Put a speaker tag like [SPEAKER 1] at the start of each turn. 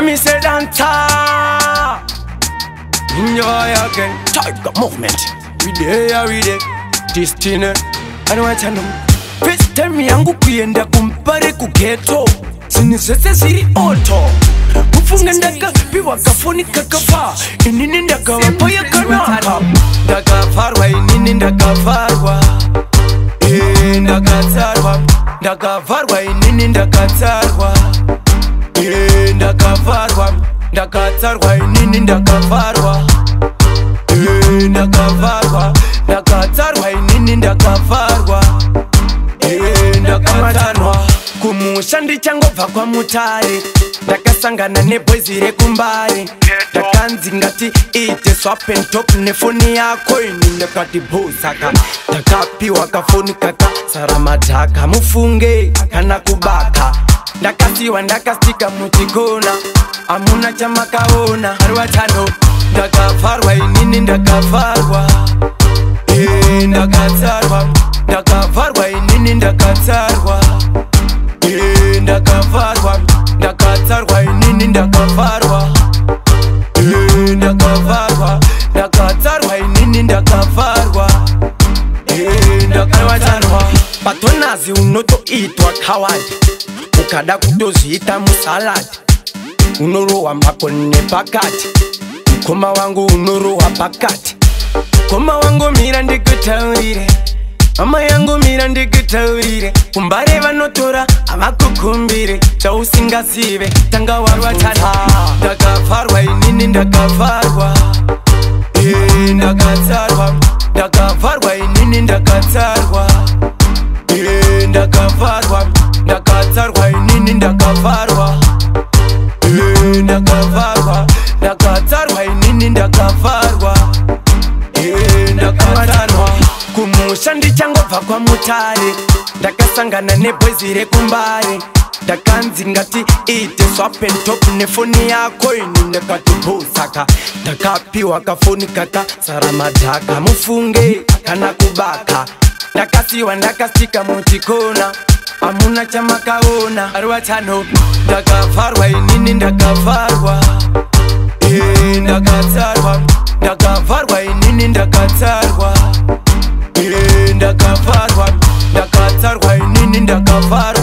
[SPEAKER 1] me say dancer. Enjoy again. Tiger movement. We there. Destiny. I don't want to know. First time yangu kuenda kumpare kugeto. Sinisese siri auto. Kufunga ndakapiwa kafoni kakava. Inini ndakavharwa ya kanaka. Ndakavharwa inini ndakavharwa. Ndakavharwa. Ndakavharwa inini ndakavharwa. Ndakavharwa. Ndakavharwa inini ndakavharwa. Ndakavharwa. Ndakavharwa inini ndakavharwa. Ndakavharwa. Kumusha ndichangobva kwa mutare. Ndakasangana nebhoizi rekumbare. Ndakanzi ngati ite swap and top nefoni yako ini ndakati bhosaka. Ndakapiwa kafoni kaka sara madhaka mufunge kana kubaka. Ndakasiwa ndakastika muchikona amuna chamakaona arwatano. Ndakavharwa inini ndakavharwa. Ndakavharwa. Ndakavharwa inini ndakavharwa. Ndakavharwa. Ndakavharwa inini ndakavharwa. Ndakavharwa. Ndakavharwa inini ndakavharwa. Ndakavharwa. Patonazi unotoitwa kawadi. Ukada kutozita musalad. Unorowa makone pakati. Koma wangu unorowa pakati. Koma wangu mira ndikutaurire. Mama yangu mira ndikutaurire. Kumbare vanotora avakukumbire. Chausingazive tanga warwatana. Ndakavharwa inini ndakavharwa. Ndakavharwa. Ndakavharwa inini ndakavharwa. Ndakavharwa. Ndakavharwa inini ndakavharwa. Ndakavharwa. Ndakavharwa inini ndakavharwa. Ndakavharwa. Kumusha ndichangobva kwa mutare. Ndakasangana nebhoizi rekumbare. Ndakanzi ngati ite swap and top nefoni yako ini ndakati bhosaka. Ndakapiwa kafoni kaka sara madhaka mufunge kana kubaka. Ndakasiwa ndakastika muchikona amuna chamakaona arwatano. Ndakavharwa inini ndakavharwa. Ndakavharwa. Ndakavharwa inini ndakavharwa. Ndakavharwa. Ndakavharwa inini ndakavharwa.